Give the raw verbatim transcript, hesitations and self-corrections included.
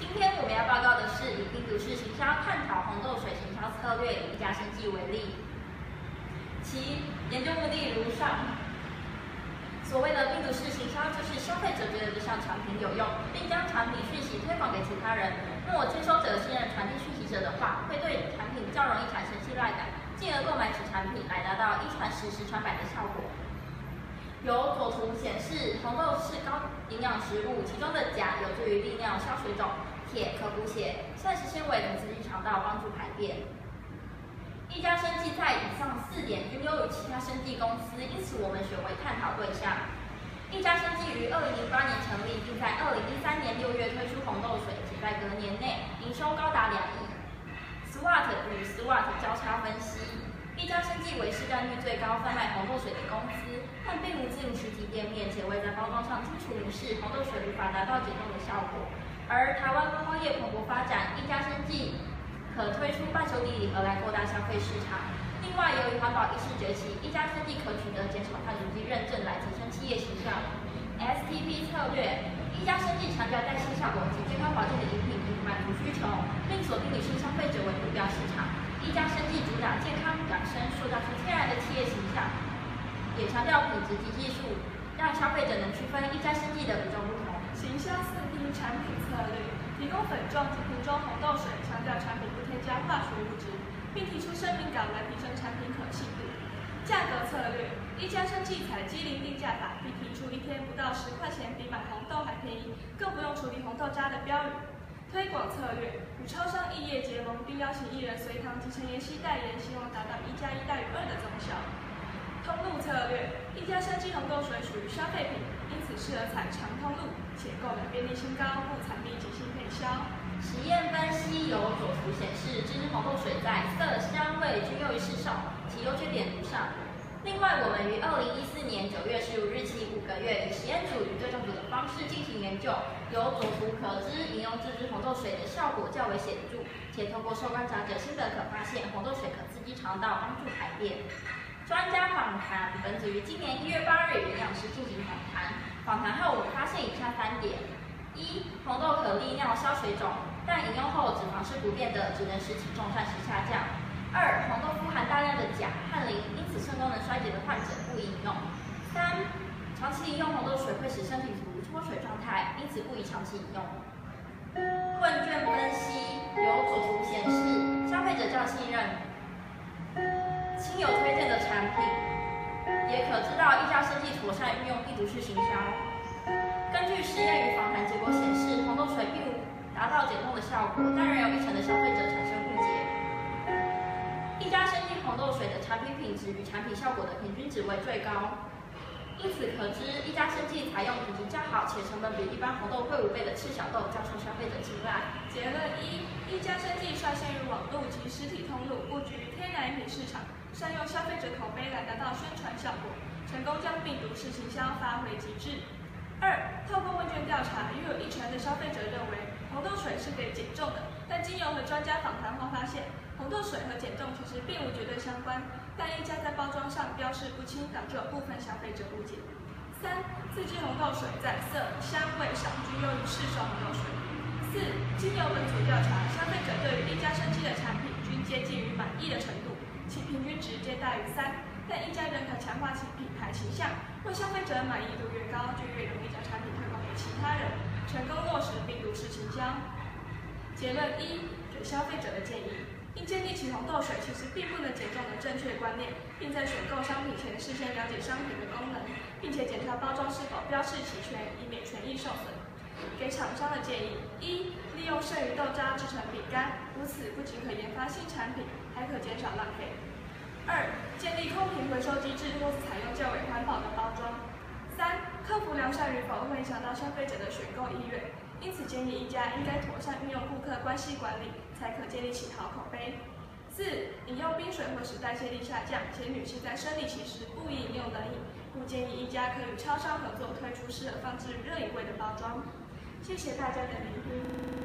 今天我们要报告的是以病毒式行销探讨红豆水行销策略以一家生技为例。其研究目的如上。所谓的病毒式行销，就是消费者觉得这项产品有用，并将产品讯息推广给其他人。若接收者信任传递讯息者的话，会对产品较容易产生信赖感，进而购买此产品，来达到一传十、十传百的效果。由左图显示，红豆是高营养食物，其中的钾有助于利尿、消水肿，铁可补血，膳食纤维能刺激肠道，帮助排便。一家生技在以上四点均优于其他生技公司，因此我们选为探讨对象。一家生技于二零零八年成立，并在二零一三年六月推出红豆水，且在隔年内营收高达两亿。S W O T 与 S W O T 交叉分析。一家生技为市占率最高贩卖红豆水的公司，但并无自营实体店面，且未在包装上清楚明示红豆水无法达到解冻的效果。而台湾观光业蓬勃发展，一家生技可推出伴手礼礼盒来扩大消费市场。另外，由于环保意识崛起，一家生技可取得减少碳足迹认证来提升企业形象。S T P 策略，一家生技强调代谢效果及健康保健的饮品以满足需求，并锁定女性消费者为目标市场。一家生技主打健康养生，塑造出天然的企业形象，也强调品质及技术，让消费者能区分一家生技的与众不同。 行销四 P 产品策略，提供粉状及瓶装红豆水，强调产品不添加化学物质，并提出声明稿来提升产品可信度。价格策略，一家生技采机灵定价法，并提出一天不到十块钱比买红豆还便宜，更不用处理红豆渣的标语。推广策略，与超商异业结盟，并邀请艺人随堂及陈妍希代言，希望达到一加一大于二的综效。通路策略，一家生技红豆水属于消费品，因此适合采长通路，且购买便利性高，不采密集性配销。 实验分析由左图显示，这支红豆水在色、香味均优于市售，其优缺点如上。另外，我们于二零一四年九月十五日起五个月，以实验组与对照组的方式进行研究。由左图可知，饮用这支红豆水的效果较为显著，且透过受观察者心得可发现，红豆水可刺激肠道，帮助排便。专家访谈，本组于今年一月八日与营养师进行访谈。访谈后，我发现以下三点：一、红豆可利尿消水肿，但饮用后脂肪是不变的，只能使体重暂时下降。二、红豆富含大量的钾和磷，因此肾功能衰竭的患者不宜饮用。三、长期饮用红豆水会使身体处于脱水状态，因此不宜长期饮用。问卷分析由左图显示，消费者较信任亲友推荐的产品，也可知道一家生技妥善运用病毒式行销。根据实验与访谈结果显示，红豆水并无达到解冻的效果，但仍有一成的消费者产生误解。一家生技红豆水的产品品质与产品效果的平均值为最高，因此可知一家生技采用品质较好且成本比一般红豆贵五倍的赤小豆较受消费者青睐。 结论一：一家生技率先于网络及实体通路，布局于天然饮品市场，善用消费者口碑来达到宣传效果，成功将病毒式行销发挥极致。二、透过问卷调查，约有一成的消费者认为红豆水是可以减重的，但经由和专家访谈后发现，红豆水和减重其实并无绝对相关，但一家在包装上标示不清，导致有部分消费者误解。三、自制红豆水在色、香味上均优于市售红豆水。四、经由本组调查，消费者对于一家生技的产品均接近于满意的程度，其平均值皆大于三。但一家仍可强化其品牌形象，若消费者满意度越高，就越容易将产品推广给其他人，成功落实病毒式行销。结论一：给消费者的建议，应建立起红豆水其实并不能减重的正确观念，并在选购商品前事先了解商品的功能，并且检查包装是否标示齐全，以免权益受损。给厂商的建议：一、利用剩余豆渣制成饼干，如此不仅可研发新产品，还可减少浪费。二、建立空瓶回收机制，或采用较为环保的包装。三、客服良善与否会影响到消费者的选购意愿，因此建议一家应该妥善运用顾客关系管理，才可建立起好口碑。四、饮用冰水会使代谢力下降，且女性在生理期时不宜饮用冷饮，故建议一家可与超商合作推出适合放置热饮柜的包装。谢谢大家的聆听。